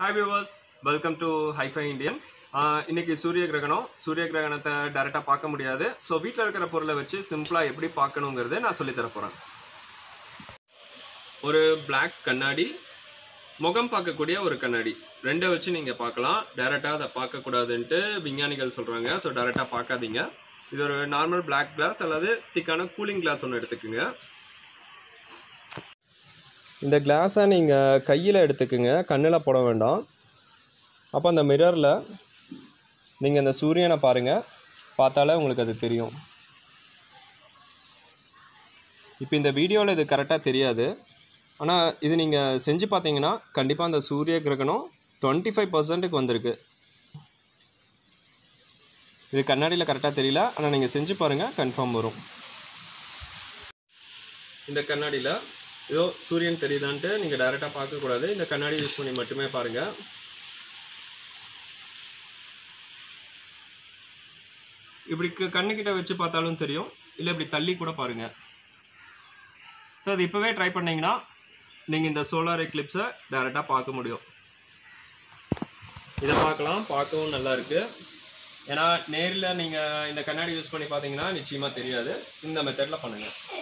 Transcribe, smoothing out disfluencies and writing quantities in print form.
Hi viewers, welcome to Hi-Fi Indian. இன்னைக்கு சூரிய கிரகணத்தை டைரக்டா பார்க்க முடியாது. சோ வீட்ல இருக்கிற பொருளை வச்சு சிம்பிளா எப்படி பார்க்கணும்ங்கறதை நான் சொல்லி தர போறேன். ஒரு Black கண்ணாடி, முகம் பார்க்கக்கூடிய ஒரு கண்ணாடி. ரெண்டை வச்சு நீங்க பார்க்கலாம். டைரக்டா அத பார்க்க கூடாதுன்னு விஞ்ஞானிகள் சொல்றாங்க. சோ டைரக்டா பார்க்காதீங்க. இது ஒரு நார்மல் Black glass அல்லது திக்கான கூலிங் கிளாஸ் ஒன்னு எடுத்துக்கங்க. இந்த கிளாஸை நீங்கள் கையில் எடுத்துக்குங்க, கண்ணில் போட வேண்டாம். அப்போ அந்த மிரரில் நீங்கள் இந்த சூரியனை பாருங்கள், பார்த்தாலே உங்களுக்கு அது தெரியும். இப்போ இந்த வீடியோவில் இது கரெக்டாக தெரியாது, ஆனால் இது நீங்கள் செஞ்சு பார்த்தீங்கன்னா கண்டிப்பாக அந்த சூரிய கிரகணம் 25% வந்திருக்கு. இது கண்ணாடியில் கரெக்டாக தெரியல, ஆனால் நீங்கள் செஞ்சு பாருங்கள், கன்ஃபார்ம் வரும். இந்த கண்ணாடியில் ஏதோ சூரியன் தெரியுதான்ட்டு நீங்கள் டைரெக்டாக பார்க்கக்கூடாது. இந்த கண்ணாடி யூஸ் பண்ணி மட்டுமே பாருங்கள். இப்படி கண்ணுக்கிட்ட வச்சு பார்த்தாலும் தெரியும், இல்லை இப்படி தள்ளி கூட பாருங்கள். ஸோ அது இப்போவே ட்ரை பண்ணிங்கன்னா நீங்கள் இந்த சோலார் எக்லிப்ஸை டைரெக்டாக பார்க்க முடியும். இதை பார்க்கவும் நல்லா இருக்குது. ஏன்னா நேரில் நீங்கள் இந்த கண்ணாடி யூஸ் பண்ணி பார்த்தீங்கன்னா நிச்சயமாக தெரியாது. இந்த மெத்தடில் பண்ணுங்கள்.